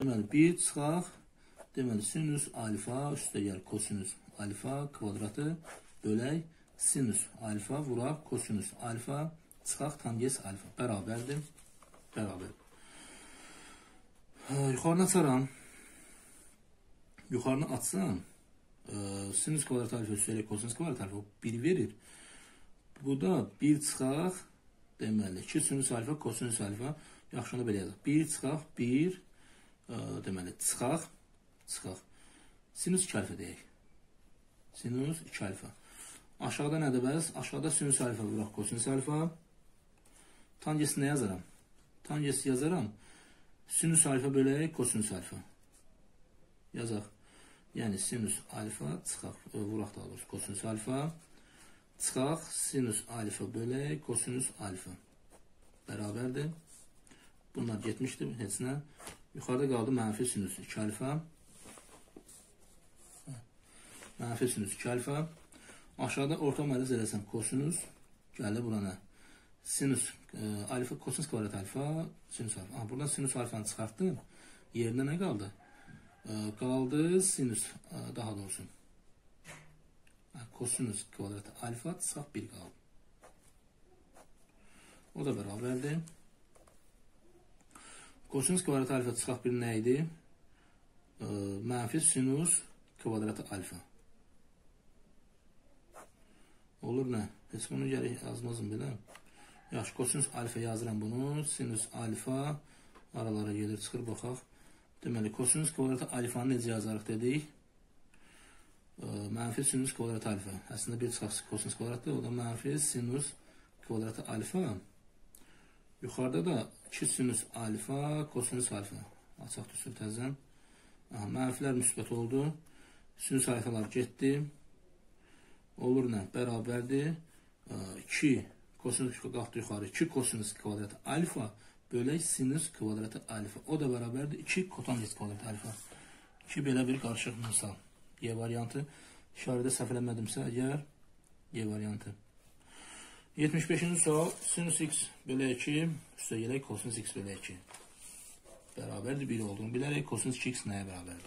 Deməli, 1 çıxaq, deməli, sinüs alfa üstə gəl kosinüs alfa kvadratı bölək sinüs alfa vuraq kosinüs alfa çıxaq tangens alfa. Bərabərdir. Bərabər. Yuxarını açaram. Yuxarını açsam, sinüs kvadrat alfa üstə gəl kosinüs kvadrat alfa 1 verir. Bu da 1 çıxaq, deməli, 2 sinüs alfa kosinüs alfa. Yaxşı, onu belə yazaq. 1 çıxaq, 1 deməli, çıxaq. Sinüs 2 alfa deyək. Sinüs 2 alfa. Aşağıda nədir bəs? Aşağıda sinüs alfa vuraq kosinüs alfa. Tangesi nə yazaram? Tangesi yazaram. Sinüs alfa bölək kosinüs alfa. Yazaq. Yəni sinüs alfa çıxaq. Vuraq daha doğrusu kosinüs alfa. Çıxaq sinüs alfa bölək kosinüs alfa. Bərabərdir. Bunlar getmişdir heç nə. Yuxarıda qaldı mənfi sinüs 2 alfa. Mənfi sinüs 2 alfa. Aşağıda orta məruz eləsəm kosinüs. Gəlir burana. Sinüs alfa kosinüs kvadrat alfa. Sinüs alfa. Buradan sinüs alfanı çıxartdım. Yerində nə qaldı? Qaldı sinüs daha doğrusu. Kosinüs kvadrat alfa çıxaq 1 qaldı. O da bərabərdir. Kosinüs kvadrat alfa çıxaq 1 nə idi? Mənfi sinüs kvadratı alfa. Olur nə? Heç bunu gərək yazmazım belə. Yaxşı, kosinüs alfa yazıram bunu. Sinüs alfa aralara gelir, çıxır, baxaq. Deməli, kosinüs kvadratı alfanı necə yazarıq dedik? Mənfi sinüs kvadratı alfa. Əslində bir çıxaq kosinüs kvadratı, o da mənfi sinüs kvadratı alfa. Yuxarıda da 2 sinüs alfa, kosinüs alfa. Açaq düsür təzən. Mənfilər müsbət oldu. Sinüs alfalar getdi. Olur nə? Bərabərdir. 2 kosinüs qalxdı yuxarı. 2 kosinüs kvadratı alfa bölək sinüs kvadratı alfa. O da bərabərdir. 2 kotangens kvadratı alfa. 2 belə bir qarışıq misal. Y variantı. İşarədə səhv eləmədimsə, əgər Y variantı. 75-ci sual. Sinüs x bölək 2 üstə gələk kosinüs x bölək 2. Bərabərdir 1 olduğunu bilərək kosinüs 2x nəyə bərabərdir?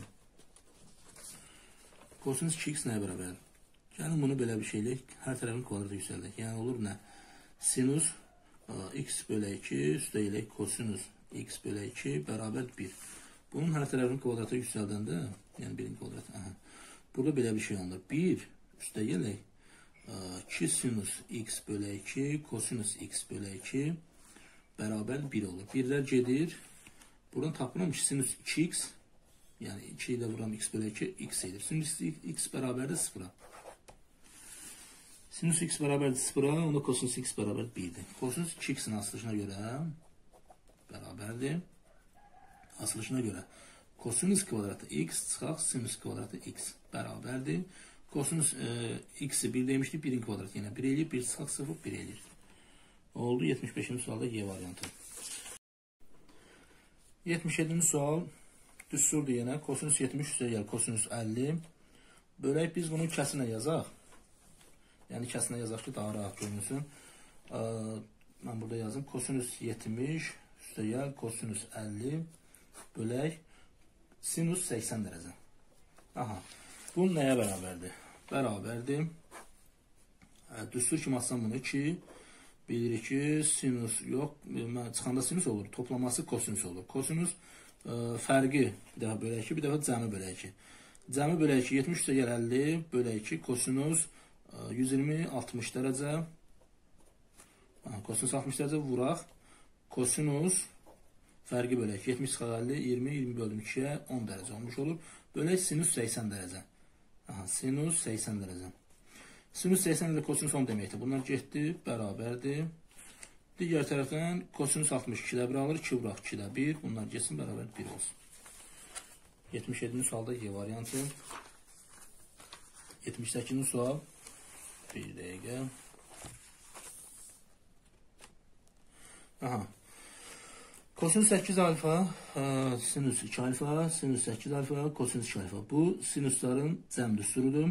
Kosinüs 2x nəyə bərabərdir? Gəlin bunu belə bir şeylə hər tərəfin kvadratı yüksəldək. Yəni olur nə? Sinüs x bölək 2 üstə gələk kosinüs x bölək 2 bərabər 1. Bunun hər tərəfin kvadratı yüksəldəndə, yəni birin kvadratı, burada belə bir şey olur. 1 üstə gələk 2 sinüs x bölək 2 kosinüs x bölək 2 bərabər 1 olur. 1'lər gedir. Buradan tapıram ki sinüs 2x, yəni 2 ilə vuram x bölək 2 x edir. Sinüs x bərabərdir 0'a. Sinüs x bərabərdir 0'a, onda kosinüs x bərabər 1'dir. Kosinüs 2x'in asılışına görə bərabərdir. Asılışına görə kosinüs kvadratı x çıxaq sinüs kvadratı x bərabərdir. Kosinüs x'i 1 demişdik, 1'in kvadratı yenə 1 eləyir, 1 çıxaq 0, 1 eləyir. Oldu 75-ci sualda Y variantı. 77-ci sual düsturdur yenə. Kosinüs 70 üstə gəl kosinüs 50. Bölək biz bunu kəsinə yazaq. Yəni kəsinə yazaq ki daha rahat görünsün. Mən burada yazım. Kosinüs 70 üstə gəl kosinüs 50 bölək sinüs 80 dərəcə. Bu nəyə bərabərdir? Bərabərdir. Düstur kimi atsam bunu 2. Bilirik ki sinüs yox. Çıxanda sinüs olur. Toplaması kosinüs olur. Kosinüs fərqi bir dəfə bölək 2, bir dəfə cəmi bölək 2. Cəmi bölək 2, 70 üstə gəl 50 bölək 2 kosinüs 120 60 dərəcə. Kosinüs 60 dərəcə vuraq. Kosinüs fərqi bölək 70 çıxaq 50 20 20 böldüm 2'yə 10 dərəcə olmuş olur. Bölək sinüs 80 dərəcə. Sinüs 80 dərəcə. Sinüs 80 dərəcə kosinüs 10 deməkdir. Bunlar getdi, bərabərdir. Digər tərəfdən kosinüs 60 2'də 1 alır, 2 vuraq 2'də 1. Bunlar getsin, bərabər 1 olsun. 77-ci sualda Y variantı. 78-ci sual. Bir dəqiqə. Kosinüs 8 alfa, sinüs 2 alfa, sinüs 8 alfa, kosinüs 2 alfa. Bu sinüslərin cəm düsturudur.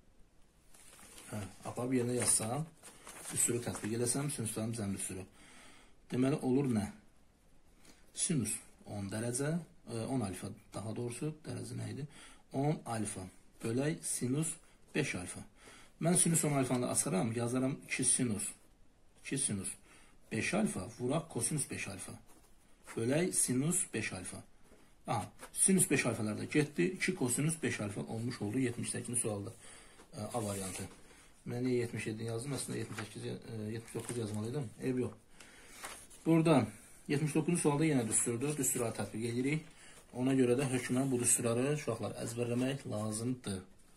Aparıb yerine yazsam, düsturu tətbiq eləsəm, sinüslərin cəm düsturu. Deməli olur nə? Sinüs 10 dərəcə 10 alfa daha doğrusu dərəcə nə idi? 10 alfa bölək sinus 5 alfa. Mən sinus 10 alfanı da açaram, yazaram 2 sinus 5 alfa vuraq kosinus 5 alfa bölək sinus 5 alfa. Aha, sinus 5 alfalar da getdi. 2 kosinus 5 alfa olmuş oldu 78-ci sualda. A variantı. Mən niyə 77 yazdım? Aslında 79 yazmalıydım. Eyb yox. Burada 79-cu sualda yenə düsturdur. Düsturları tətbiq edirik. Ona görə də hökmən bu düsturları uşaqlar əzbərləmək lazımdır.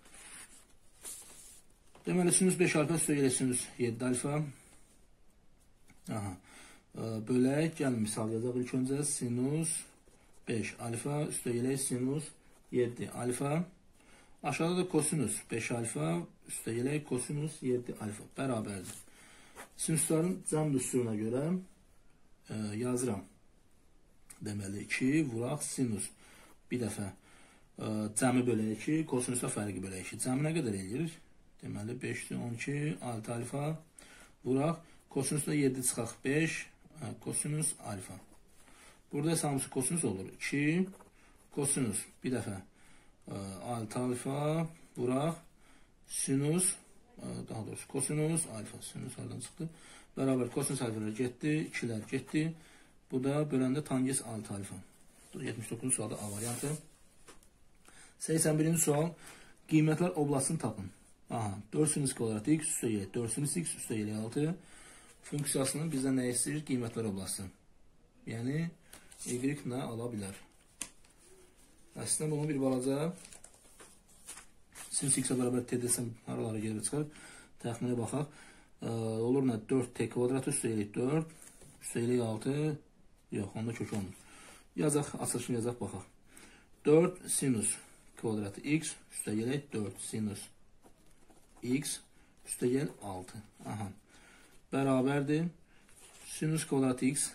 Deməli, sinus 5 alfa üstə gələ sinus 7 alfa. Aha. Bölək, gəlin misal yazaq ilk öncə. Sinus 5 alfa üstə gələk sinus 7 alfa. Aşağıda da kosinus 5 alfa üstə gələk kosinus 7 alfa bərabərdir. Sinusların cəm düsturuna görə yazıram. Deməli 2 vuraq sinus. Bir dəfə cəmi bölək 2, kosinusa fərqi bölək 2. Cəmi nə qədər eləyir? Deməli 5-dir 12 6 alfa vuraq. Kosinusda 7 çıxaq 5 kosinus alfa. Burada hamısı kosinus olur. 2 kosinus bir dəfə 6 alfa vuraq sinus daha doğrusu kosinus alfa. Sinus hardan çıxdı? Bərabər kosinus alfalar getdi, 2'lər getdi. Bu da böləndə tangents 6 alfa. 79-cu sualda A variantı. 81-ci sual. Qiymətlər oblastını tapın. Aha, 4 sinus kvadrat x üstə gəlir 4 sinus x üstə gəlir 6 funksiyasının bizdən nə istəyir? Qiymətlər oblastı. Yəni y nə ala bilər? Əslində bunu bir balaca sinus x-ə bərabər t desəm haralara gelir çıxar. Təxminə baxaq. Olur nə? 4t kvadrat üstə gəlir 4 üstə gəlir 6. Yox, onda kök olmur. Yazaq, açılışını yazaq, baxaq. 4 sinus kvadratı x üstə gələk 4 sinus x üstə gəl 6. Aha. Bərabərdir. Sinus kvadratı x.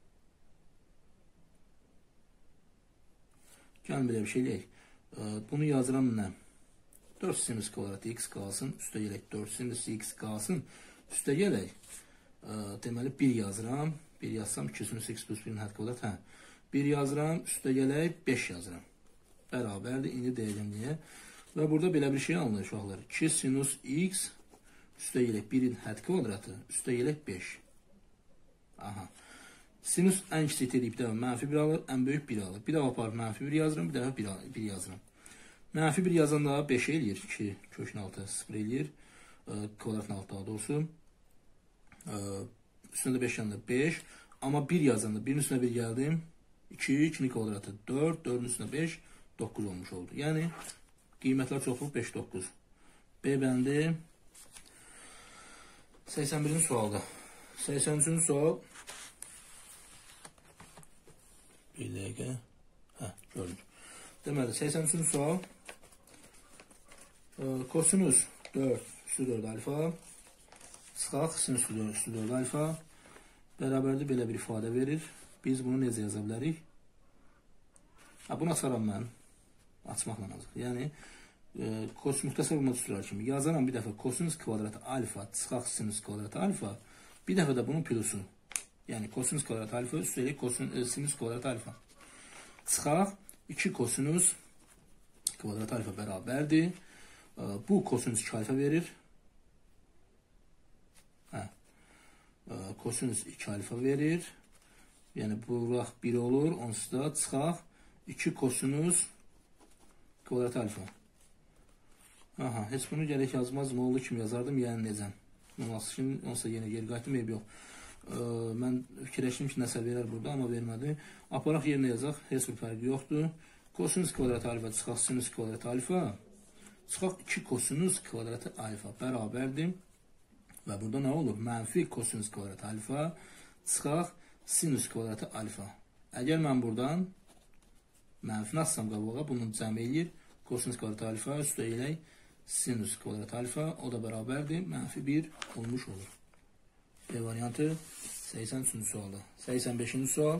Gəlin belə bir şey eləyək. Bunu yazıram nə? 4 sinus kvadratı x qalsın. Üstə gələk 4 sinus x qalsın. Üstə gələk. Deməli 1 yazıram. 1 yazsam 2 sinus x plus 1'in hədd kvadrat. Hə. 1 yazıram. Üstə gələk 5 yazıram. Bərabərdir. İndi deyəcəm niyə. Və burada belə bir şey alınır uşaqlar. 2 sinus x üstə gələk 1'in hədd kvadratı. Üstə gələk 5. Aha. Sinus ən kiçik deyib də mənfi 1 alır, ən böyük 1 alır. Bir dəfə aparıb mənfi 1 yazıram, bir dəfə 1 yazıram. Mənfi 1 yazanda 5 eləyir. 2 kökün altı 0 eləyir. Kvadratın altı daha doğrusu. Üstündə 5 yanında 5. Amma 1 yazanda 1'in üstünə 1 gəldim. 2, 2'nin kvadratı 4, 4'ün üstünə 5, 9 olmuş oldu. Yəni qiymətlər çoxluq 5, 9. B bəndi 81-ci sualda. 83-cü sual. Bir dəqiqə. Hə, gördüm. Deməli, 83-cü sual. Kosinus 4 üstü 4 alfa. Çıxaq sinus üstü 4 alfa. Bərabərdir belə bir ifadə verir. Biz bunu necə yaza bilərik? Bunu açaram mən. Açmaqla azıq. Yəni, müxtəsər olma düsturlar kimi. Yazaram bir dəfə kosinus kvadratı alfa. Çıxaq sinus kvadratı alfa. Bir dəfə də bunun pilusu. Yəni kosinus kvadrat alfa üstəlik sinus kvadrat alfa. Çıxaq 2 kosinus kvadrat alfa bərabərdir. Bu kosinus 2 alfa verir. Hə. Kosinus 2 alfa verir. Yəni buraq 1 olur. Onsuz da çıxaq 2 kosinus kvadrat alfa. Aha, heç bunu gərək yazmaz. Nə oldu kimi yazardım? Yəni necəm? Onsa yenə geri qayıtdım, eyb yox. Mən fikirləşdim ki, nəsə verər burada, amma vermədi. Aparaq yerinə yazaq, heç bir fərqi yoxdur. Kosinus kvadratı alfa çıxaq sinus kvadratı alfa. Çıxaq 2 kosinus kvadratı alfa bərabərdir. Və burada nə olur? Mənfi kosinus kvadratı alfa çıxaq sinus kvadratı alfa. Əgər mən buradan mənfini atsam qabağa, bunun cəm eləyir. Kosinus kvadratı alfa üstə elək sinus kvadratı alfa. O da bərabərdir. Mənfi 1 olmuş olur. B variantı 83-cü sualda. 85-ci sual.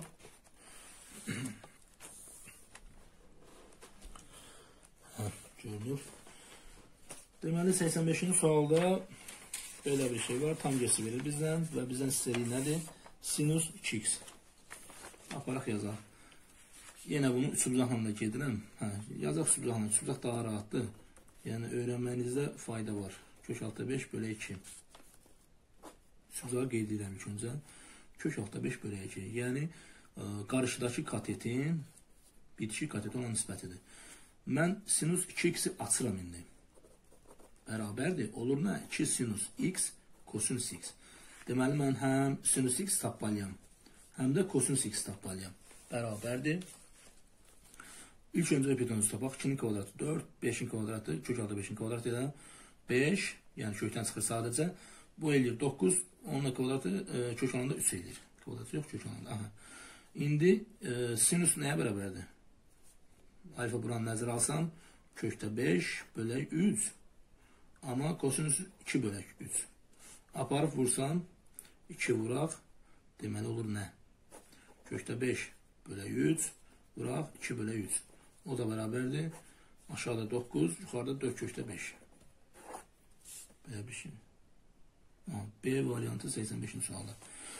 Görünür. Deməli 85-ci sualda belə bir şey var. Tangesi verir bizdən və bizdən istədiyi nədir? Sinus 2x. Aparaq yazaq. Yenə bunu üçbucaqla da gedirəm. Yazaq üçbucaqla. Üçbucaq daha rahatdır. Yəni öyrənmənizdə fayda var. Kök altta 5 bölü 2. Üçbucağı qeyd edirəm ilk öncə. Kök altta 5 bölü 2. Yəni qarşıdakı katetin bitişik kateti ona nisbətidir. Mən sinus 2x'i açıram indi. Bərabərdir. Olur nə? 2 sinus x kosinus x. Deməli, mən həm sinus x tapmalıyam, həm də kosinus x tapmalıyam. Bərabərdir. İlk öncə repetonu tapaq. 2-nin kvadratı 4, 5-in kvadratı, kök altta 5-in kvadratı ilə 5, yəni kökdən çıxır sadəcə. Bu eləyir 9, onun kvadratı kök alanda 3 eləyir. Kvadratı yox, kök alanda. Aha. İndi sinus nəyə bərabərdir? Alfa buranı nəzərə alsam, kökdə 5 bölək 3. Amma kosinus 2 bölək 3. Aparıb vursam, 2 vuraq, deməli olur nə? Kökdə 5 bölək 3, vuraq 2 bölək 3. O da bərabərdir. Aşağıda 9, yuxarıda 4 kökdə 5. Belə bir şey. B variantı 85-ci sualda.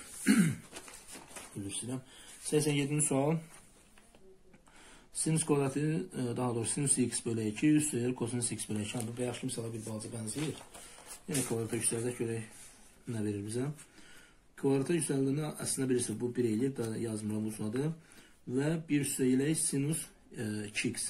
Üzr 87-ci sual. Sinus kvadratı, daha doğrusu sinus x bölü 2 üstü kosinus x bölü 2. Bu bayaq misala bir balaca bənzəyir. Yenə kvadrata yüksəldək görək nə verir bizə. Kvadrata yüksəldiyində əslində birisi bu 1 eləyir, daha yazmıram bu suadı. Və 1 üstə ilə sinus 2x.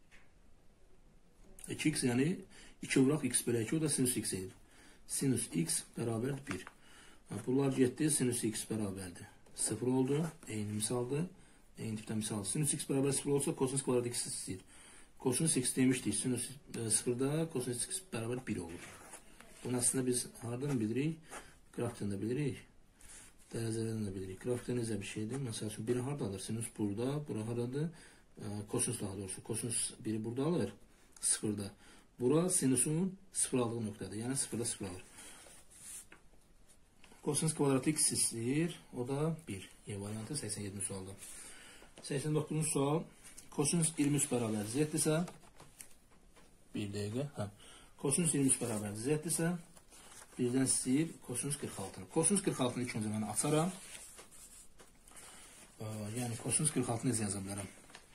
2x yəni 2 vuraq x bölü 2, o da sinus x edir. Sinus x bərabər 1. Bunlar getdi, sinus x bərabərdir. 0 oldu, eyni misaldır. Eyni tipdən misal. Sinus x bərabər 0 olsa, kosinus kvadrat x istəyir. Kosinus x demişdik, sinus 0-da kosinus x bərabər 1 olur. Bunu əslində biz haradan bilirik? Qrafikdən də bilirik. Dərəcələrdən də bilirik. Grafikdə necə bir şeydir? Məsəl üçün, biri haradadır? Sinus burada, bura haradır? Kosinus daha doğrusu. Kosinus biri burada alır, 0-da. Bura sinusun 0 aldığı nöqtədir. Yəni 0-da 0 alır. Kosinus kvadratı x istəyir. O da 1. Y variantı 87 sualda. 89-cu sual. Kosinus 23 bərabər z-dirsə, bir dəqiqə. Kosinus 23 bərabər z-dirsə, birdən istəyir kosinus 46-nı. Kosinus 46-nı ilk öncə mən açaram. Yəni kosinus 46-nı necə yaza bilərəm?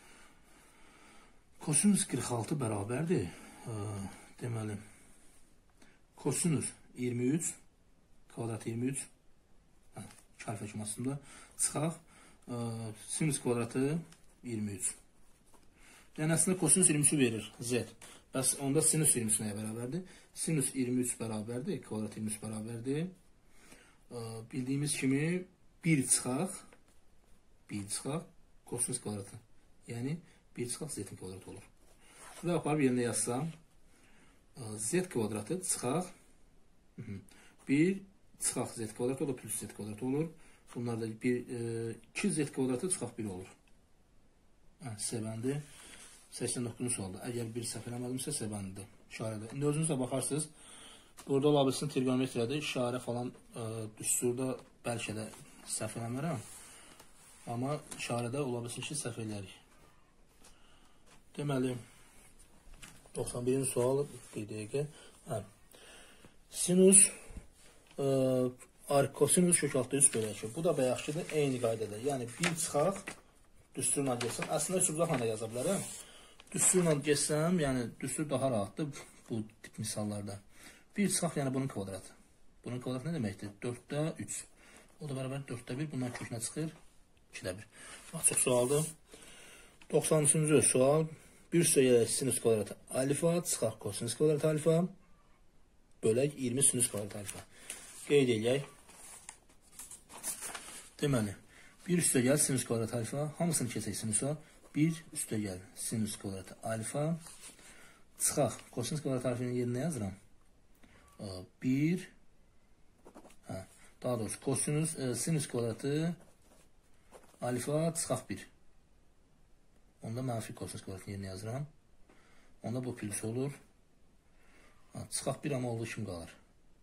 Kosinus 46 bərabərdir. Deməli, kosinus 23, kvadrat 23, alfa kimi aslında, çıxaq, sinus kvadratı 23. Yəni, əslində kosinus 23-ü verir, z. Bəs onda sinus 23 nəyə bərabərdir? Sinus 23 bərabərdir, kvadrat 23 bərabərdir. Bildiyimiz kimi 1 çıxaq, kosinus kvadratı. Yəni, 1 çıxaq z-in kvadratı olur. Və aparıb yerində yazsam, z kvadratı çıxaq, 1 çıxaq z kvadratı, o da plus z kvadratı olur. Bunlar da 2 z kvadratı çıxaq 1 olur. Səbəndi 89-cu sualda. Əgər bir səhv eləmədimsə, səbəndidir. İşarədə. İndi özünüzə baxarsınız. Burada ola bilsin trigonometriyada işarə falan düsturda bəlkə də səhv eləmərəm. Amma işarədə ola bilsin ki, səhv elərik. Deməli, 91-ci sual, bir dəqiqə. Sinus kosinus kök altda 3 bölü 2. Bu da bayaqkidir, eyni qaydada. Yəni, bir çıxaq, düsturla geçsəm. Əslində, üçbucaqla da yaza bilərəm. Düsturla geçsəm, yəni, düstur daha rahatdır bu tip misallarda. Bir çıxaq, yəni bunun kvadratı. Bunun kvadratı nə deməkdir? 4-də 3. O da bərabər 4-də 1. Bundan kökünə çıxır 2-də 1. Açıq sualdır. 93-cü sual. Bir üstə gələk sinus kvadratı alfa, çıxaq kosinus kvadratı alfa, bölək 20 sinus kvadratı alfa. Qeyd eləyək. Deməli, bir üstə gəl sinus kvadratı alfa, hamısını keçək sinusa, bir üstə gəl sinus kvadratı alfa, çıxaq kosinus kvadratı alfanın yerinə yazıram. 1, daha doğrusu kosinus, sinus kvadratı alfa, çıxaq 1. Onda mənfi kosinus kvadratını yerinə yazıram. Onda bu plus olur. Çıxaq 1 amma olduğu kimi qalır.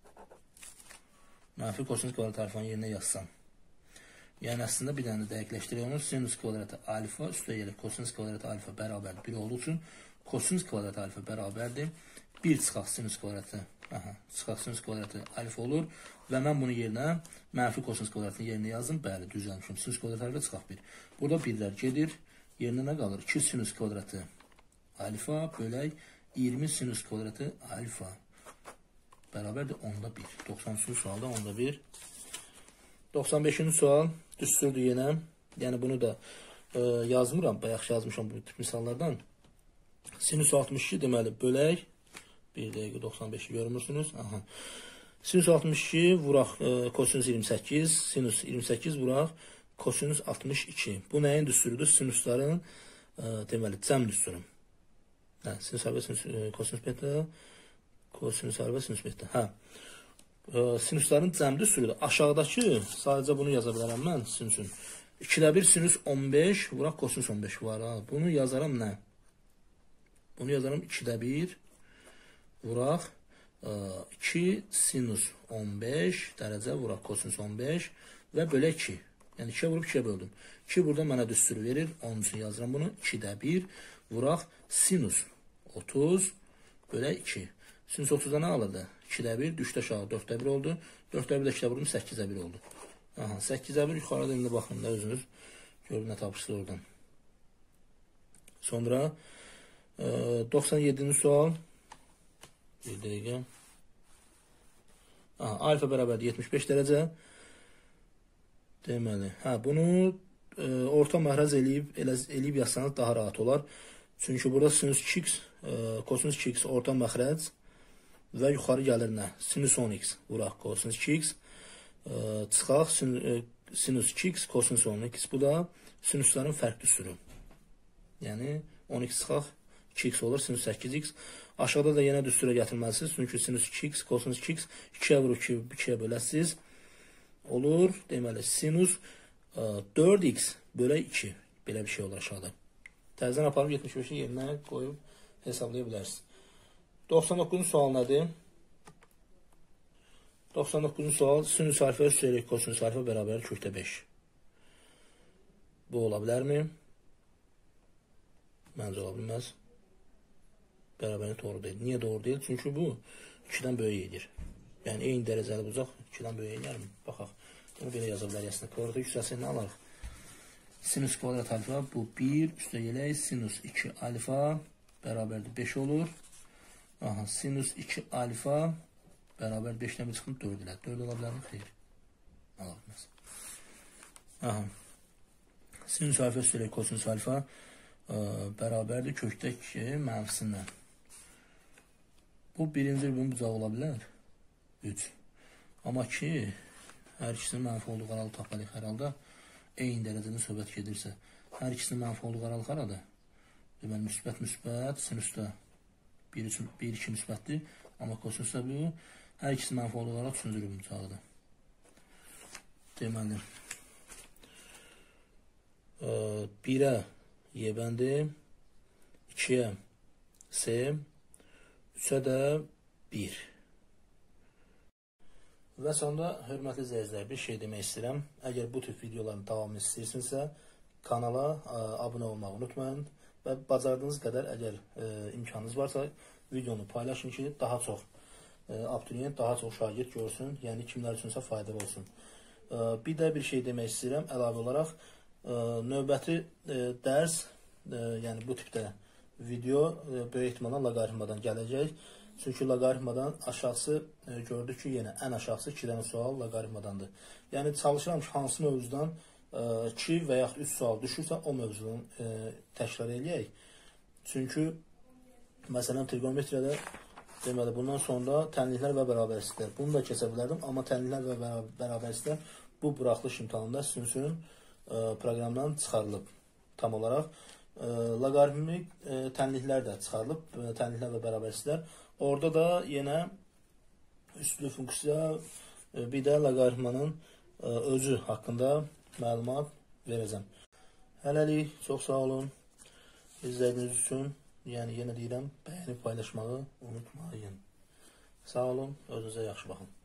Mənfi kosinus kvadratı alfanın yerinə yazsam. Yəni, əslində bir dənə dəqiqləşdirək onu. Sinus kvadratı alfa üstə gələk kosinus kvadratı alfa bərabərdir 1 olduğu üçün kosinus kvadratı alfa bərabərdir. 1 çıxaq sinus kvadratı, çıxaq sinus kvadratı alfa olur. Və mən bunu yerinə mənfi kosinus kvadratını yerinə yazdım. Bəli, düz yazmışım. Sinus kvadratı alfa çıxaq 1. Burada 1-lər gedir. Yerinə nə qalır? 2 sinus kvadratı alfa bölək 20 sinus kvadratı alfa bərabərdir 10'da 1. 93-cü sualda 10'da 1. 95-ci sual düsturdur yenə. Yəni bunu da yazmıram. Bayaq yazmışam bu tip misallardan. Sinus 62 deməli bölək 1 dəqiqə 95'i görmürsünüz. Aha. Sinus 62 vuraq kosinus 28. Sinus 28 vuraq kosinus 62. Bu nəyin düsturudur? Sinusların deməli cəm düsturu. Sinus alfa sinus kosinus beta kosinus alfa sinus beta. Hə. Sinusların cəm düsturudur. Aşağıdakı sadəcə bunu yaza bilərəm mən sinusun. 2'də 1 sinus 15 vuraq kosinus 15 var. Ha. Bunu yazaram nə? Bunu yazaram 2'də 1 vuraq 2 sinus 15 dərəcə vuraq kosinus 15 və bölə 2. Yəni 2'ye vurub 2'ye böldüm. 2 burada mənə düsturu verir. Onun üçün yazıram bunu. 2'də 1 vuraq sinus 30 bölə 2. Sinus 30'da nə alırdı? 2'də 1 düşdü aşağı 4'də 1 oldu. 4'də 1 də 2'də vurdum 8'də 1 oldu. Aha, 8'də 1 yuxarıda indi baxın da özünüz. Görün nə tapışdı oradan. Sonra 97-ci sual. Bir dəqiqə. Aha, alfa bərabərdir 75 dərəcə. Deməli, bunu orta məhrəz eləyib yazsanız daha rahat olar. Çünki burada sinus 2x, kosinus 2x orta məxrəc və yuxarı gəlir nə? Sinus 10x vuraq kosinus 2x, çıxaq sinus 2x, kosinus 10x. Bu da sinusların fərq düsturu. Yəni 10x çıxaq 2x olur, sinus 8x. Aşağıda da yenə düstura gətirməlisiniz. Çünki sinus 2x, kosinus 2x 2'ye vurub 2'ye böləsiniz. Olur. Deməli, sinus 4x bölə 2. Belə bir şey olur aşağıda. Təzdən aparıb 75'i yerinə qoyub hesablaya bilərsiniz. 99-cu sual nədir? 99-cu sual sinus alfa üstəlik kosinus alfa bərabər kökdə 5. Bu ola bilərmi? Məncə ola bilməz. Bərabəri doğru deyil. Niyə doğru deyil? Çünki bu 2'dən böyük edir. Yəni eyni dərəcəli bucaq 2'dən böyük edirmi? Baxaq. Bunu belə yaza bilərik əslində. Kvadratı yüksəlsin nə alarıq? Sinus kvadrat alfa bu 1 üstə gələk sinus 2 alfa bərabərdir 5 olur. Aha, sinus 2 alfa bərabər 5'dən 1 çıxın 4 ilə. 4 ola bilərmi? Xeyr. Ala bilməz. Aha. Sinus alfa üstə kosinus alfa bərabərdir kökdə 2 mənfisindən. Bu birinci bir bucaq ola bilər. 3. Amma ki, hər ikisinin mənfi olduğu aralı tapmalıyıq hər halda. Eyni dərəcədə söhbət gedirsə. Hər ikisinin mənfi olduğu aralı arada. Deməli, müsbət, sinusda 1-2 müsbətdir. Amma kosinusda bu, hər ikisinin mənfi olduğu aralı 3-cü bir bucaqdır. Deməli, 1'ə Y bəndi, 2'ə S, 3'ə də 1. Və sonda, hörmətli izləyicilər, bir şey demək istəyirəm. Əgər bu tür videoların davamını istəyirsinizsə, kanala abunə olmağı unutmayın və bacardığınız qədər, əgər imkanınız varsa, videonu paylaşın ki, daha çox abituriyent, daha çox şagird görsün, yəni kimlər üçünsə faydalı olsun. Bir də bir şey demək istəyirəm, əlavə olaraq, növbəti dərs, yəni bu tipdə video böyük ehtimalla loqaritmadan gələcək. Çünki loqaritmadan aşağısı gördük ki, yenə ən aşağısı 2 dənə sual loqaritmadandır. Yəni çalışıram ki, hansı mövzudan 2 və yaxud 3 sual düşürsə, o mövzudan təkrar eləyək. Çünki məsələn trigonometriyada deməli bundan sonra tənliklər və bərabərsizliklər. Bunu da keçə bilərdim, amma tənliklər və bərabərsizliklər bu buraxılış imtahanında sizin proqramdan çıxarılıb tam olaraq. Loqaritmik tənliklər də çıxarılıb, tənliklər və bərabərsizliklər. Orada da yenə üslü funksiya, bir də loqaritmanın özü haqqında məlumat verəcəm. Hələlik, çox sağ olun. İzlədiyiniz üçün, yəni yenə deyirəm, bəyənib paylaşmağı unutmayın. Sağ olun, özünüzə yaxşı baxın.